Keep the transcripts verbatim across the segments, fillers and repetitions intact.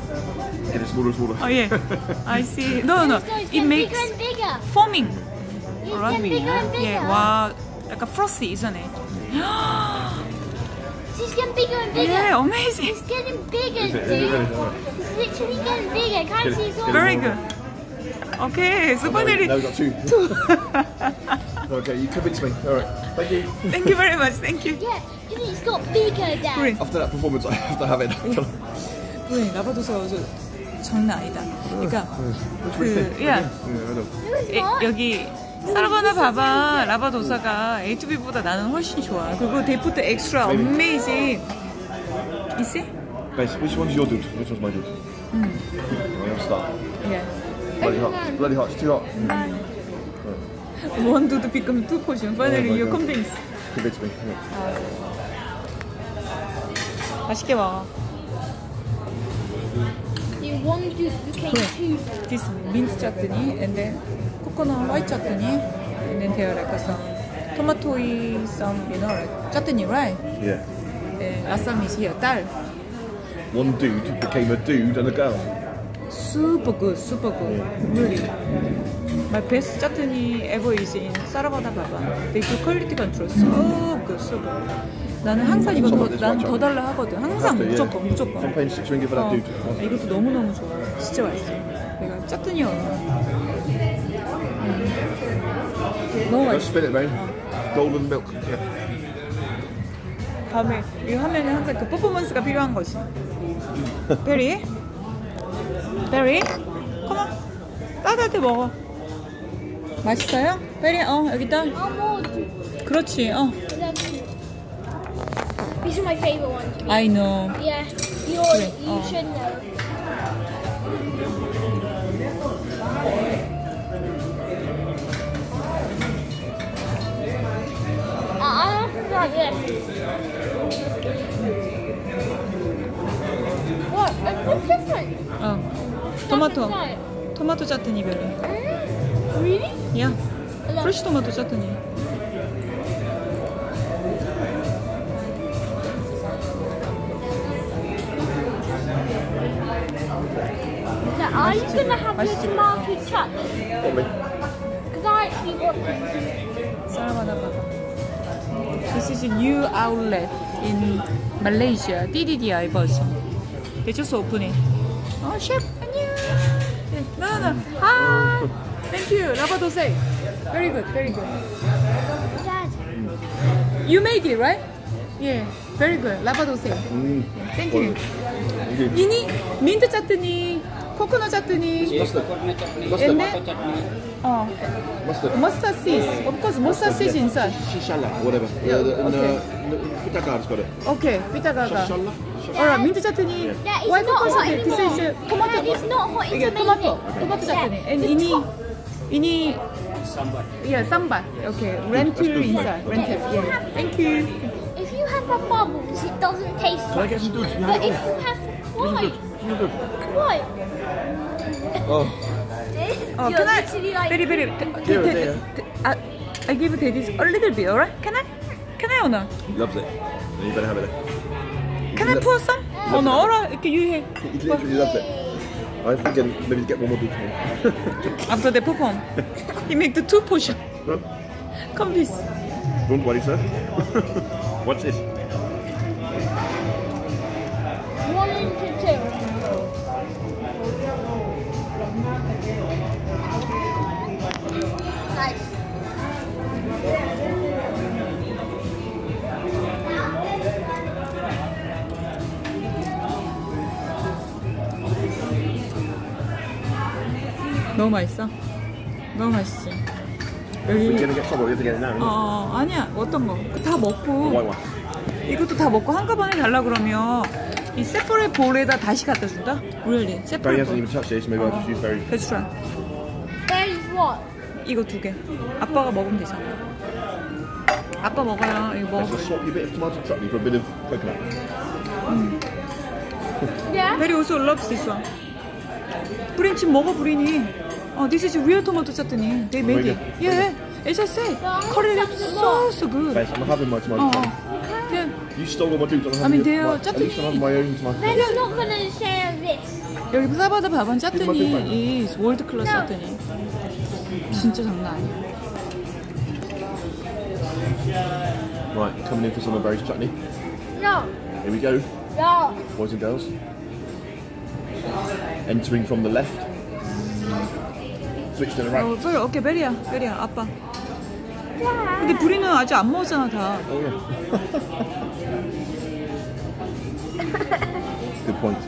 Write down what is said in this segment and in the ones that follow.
Get it smaller and smaller. Oh yeah, I see. No, no, it makes bigger and bigger. foaming. It's Alright. getting bigger and bigger. Yeah, 와, 약간 frosty, isn't it? It's getting bigger and bigger. Yeah, amazing. It's getting bigger, Is it- dude. is it- is It's literally getting bigger. Can't Get it- see it's all. get it Very more. good. Okay, super Now nearly. we've got two. Okay, you convinced me. Alright, thank you. Thank you very much. Thank you. Yeah, because it's got bigger, Dad. 우리 After that performance, I have to have it. 우리 라바도사 저 장난 아니다. 그러니까 그 야 Yeah, I know. No, it's 에, not. 여기 사라바나 봐봐. 라바도사가 에이 투 비보다 나는 훨씬 좋아. 그리고 they put the extra amazing. You see? Base, which one's your dude? Which one's my dude? Mm. I'll start. Yeah. Bloody hot. Bloody hot. It's too hot. One dude become two portion. Finally, Oh my you God. convince. Convinced me. Yeah. 맛있게 먹어. You one dude became two. This mint chutney and then coconut white chutney and then there are like some tomatoey some you know like chutney, right? Yeah. And assam is here. Dal. One dude became a dude and a girl. Super good, super good. Really. My best chutney ever is in Sarabada Baba. They do quality control. So good, so good. 나는 항상 이거 더, 난 더 달라 하거든. 항상 무조건, 무조건. I'm paying six ringgit for that 어, dude. 이것도 너무너무 좋아. 진짜 맛있어. 내가 짜뜨니 얼마. 음. 너무 Let's 맛있어. spin it round. Golden milk. Yeah. 다음에 이거 하면은 항상 그 퍼포먼스가 필요한 거지. 베리? 베리? 컴온. 따뜻하게 먹어. 맛있어요? 베리, 어, 여기다. I'm more dude. 그렇지, 어. These are my favorite ones. I know. Yeah, you Kure, you oh. should know. Uh, I don't like this. What? It looks different. 어. 토마토. Try 토마토 짜뜨니 베리. it. Mm, really? 야. Look. 프레쉬 토마토 짜뜨니. Now, are you gonna have your 맛있지? tomato chutney? Got me. Because I actually want this. 사라바나 바바. This is a new outlet in Malaysia. 디디디아이 버전. They just opening. 어, 셰프 안녕. No, no, no. Hi. Thank you. 라바도세. Very good, very good. Dad. You made it, right? Yeah. Very good. 라바도세. Mm. Thank you. Thank you. 이니 민트 짜뜨니, 코코넛 짜뜨니, Mustard. and Mustard. then 어, Mustard. mustard seeds. Of course, mustard seeds inside. Shishala, whatever. Yeah, Uh, the, and, okay. uh, the Pitaga's got it. Okay, 비타가가. Shishala? Alright, 민트 짜뜨니. Yeah, it's Why not because hot of this anymore. is 토마토. Yeah, it's not hot, it's 이게 amazing. 토마토, 토마토 Yeah, 짜뜨니. And the 이니, top- 이니. Yeah, sambar. Okay, lentil inside. Lentil. Yeah. Thank you. If you have a bubbles, it doesn't taste Can I get some dudes? You But have it if all. you have Some why? dudes. Some dudes. Why? Oh. Oh, You're can I? literally like Very, very. Here, there. I, I give Daddy a little bit, alright? Can I? Can I or not? He loves it. Then you better have it. Can I pour some? Oh no, alright. 이렇게 유해. He literally loves it. I'm thinking maybe to get one more dude for him. After the perform, he make the two portion. Huh? Come please. Don't worry, sir. Watch this. one into two. Nice. 너무 맛있어? 너무 맛있지? We're 여기 gonna get some, or we have to get it now. isn't it? 어 아니야 어떤 거? 다 The 먹고 white one. 이것도 다 먹고 한꺼번에 달라 그러면 이 세퍼레 볼에다 다시 갖다 준다? Really? Barry 세퍼레 hasn't even 볼. touched it, so maybe I'll just use Barry. That's right. That is what? 이거 두 개. 아빠가 먹으면 되잖아. 아빠 먹어요. 이거 먹어. Let's just swap you a bit of tomato chutney for a bit of coconut. Yeah. Very also loves this one. 브린 지금 먹어 브린이. 어, this is real tomato chutney. They made it. Yeah. As I said, curry is so so good. Base, I'm having my tomato 어. chutney. Yeah. You stole all my dudes. I'm I mean, having they are my, at least I'm having my own tomato Then chutney. you're not gonna share this. 여기 사바다 밥은 짰더니 is 월드 클래스 짰더니 진짜 장난 아니야. Right, coming in for some of Barry's chutney. No. Here we go, No. boys and girls. Entering from the left. Switch to the right. 어, 베리, 오케이 베리야, 베리야, 아빠. 근데 브리는 아직 안 먹었잖아 다. Oh yeah. Good point.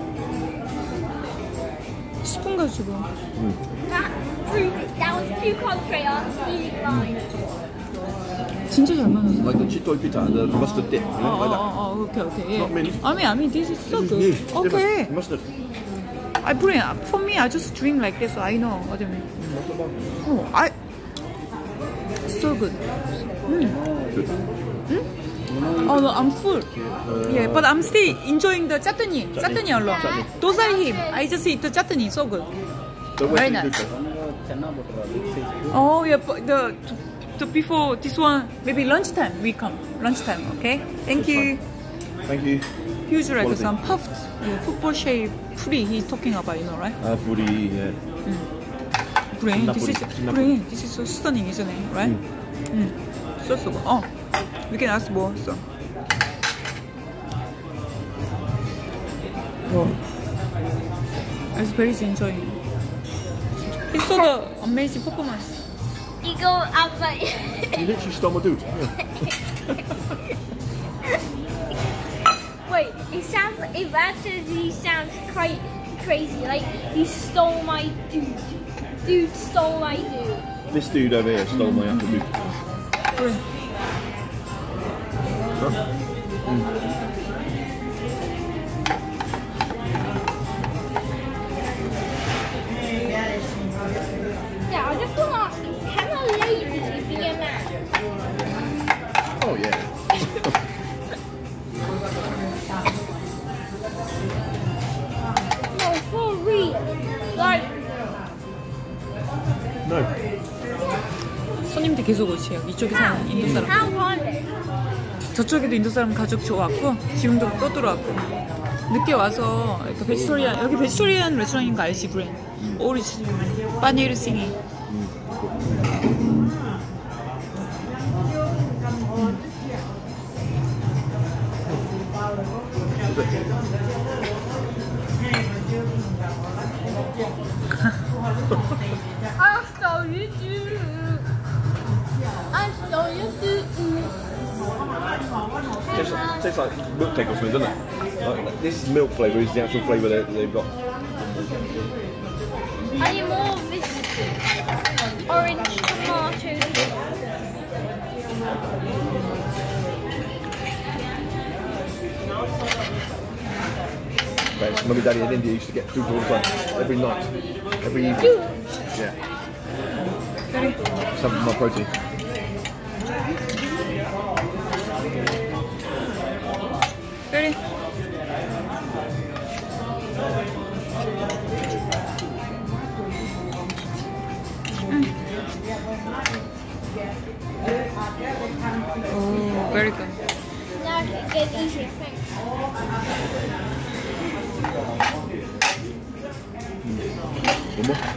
스푼 가지고. That proved it. That was too contrary on easy line. 진짜 잘 만났어. Like the chitoi pita, the mustard dip, you 어, know, 어, like that. 어, 어, 오케이 오케이. Not mint. I mean, I mean, this is so This is good. new. It's Okay. different. Mustard. I bring for me. I just drink like this, so I know what you mean. Oh, I so good. Mm. Good. Oh no, I'm full. Yeah, but I'm still enjoying the chutney. Chutney alone. Chutney. Those are him. I just eat the chutney. So good. So Very where's the nice. good though? Oh yeah, but the, the before this one maybe lunchtime we come. Lunchtime, okay? Thank you. Thank you. Huge like Quality. some puffed yeah, football shape free he's talking about, you know, right? Uh, booty, yeah. Brain, this Napoli. is Napoli. brain. This is so stunning, isn't it? Right? Mm. So so good. Oh, we can ask more. So. Oh. I was very enjoying. He saw the amazing performance. You go outside. You literally stole my dude. Yeah. Wait, it sounds. It actually sounds quite crazy. Like he stole my dude. Dude stole my dude. This dude over here stole my actual dude. Brain. Yeah, I just want to ask you, can a lady be a man? Oh yeah. No, for real. Like, No. 손님들 계속 오세요. 이쪽에 사는 인도 사람. how was it? 저쪽에도 인도 사람 가족 좋았고 지금도 또 들어왔고. 늦게 와서 그 베지토리안 여기 베지토리안 레스토랑인 거 알지, 브랜? 오리지 파니르 싱이. I stole you too. I stole you too. Tastes, tastes like milk cake or something, doesn't it? Like, this milk flavour is the actual flavour that they've got. I need more of this orange tomato. Right, Mummy Daddy in India used to get food all the time. Every night. Every evening. Dude, Yeah. 그래. Some of my protein. 그래. Oh, very good. now I can get easier things. One more?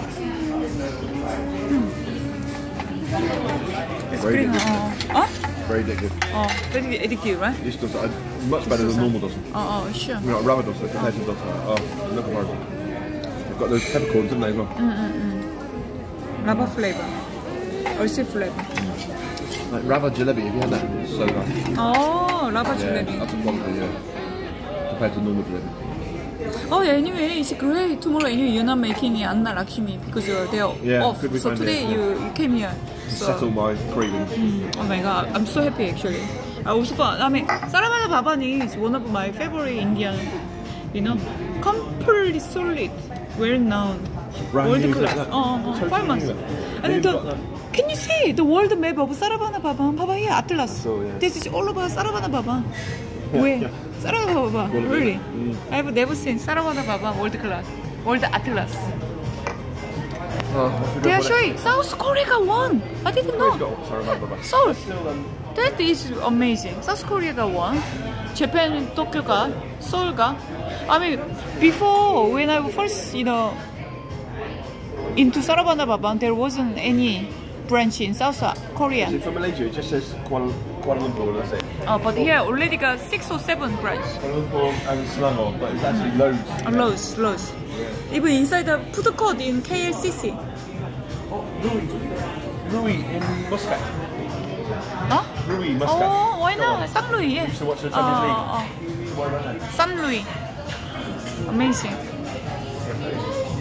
Very 그래. addictive. 어? 어? Very addictive. 어, very addictive, right? This does uh, much better than normal does. 어, 어, sure. You know, like rubber does it compared to does. Oh, no comparison. They've got those peppercorns, haven't they, as well? Rubber flavor. Oyster flavor. Like rava jalebi, have you had that? It's so nice. 어, 라바 Yeah, 줄레비. that's a quality, yeah. Compared to normal jalebi. Oh, yeah, anyway, it's great. Tomorrow, anyway, you're not making Anna Lakshmi because you're there Yeah, off. good So weekend, today yeah. you, you came here. So, Settle my cravings. oh my god, I'm so happy actually. I also thought, I mean, Saravana Bhavan is one of my favorite Indian, you know, completely solid, well known, Brand world new, class. like that. Oh, oh, Totally five months. new. And then They've got the, that. can you see the world map of Saravana Bhavan? Baba here, Atlas. So, yeah. This is all about Saravana Bhavan. Yeah, Where? yeah. Saravana Bhavan, Quality. really? Mm. I have never seen Saravana Bhavan world class, world Atlas. Oh, I forgot They are what it- showing South Korea won. I didn't know. It's got- sorry, bye, bye, bye. Seoul. Still, um, That is amazing. South Korea가 원, Japan Tokyo가 서울가, I mean, before when I first, you know, into Saravanababang, there wasn't any branch in South Korea. Is it from Malaysia? It just says Kuala, Kuala Lumpur, that's it. Oh, but here already got six or seven branch. Kuala Lumpur and Selangor, but it's actually loads. Uh, loads, loads. Yeah. Even inside the food court in K L C C. Oh, Rui. Rui in Muscat. Huh? Rui, Muscat. Oh, why Go on. not? San Luis, yeah. Used to watch the Champions League. Oh, Why about that? oh. San Luis. Amazing.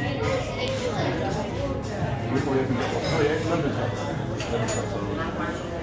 Oh yeah, London's got- London's got some.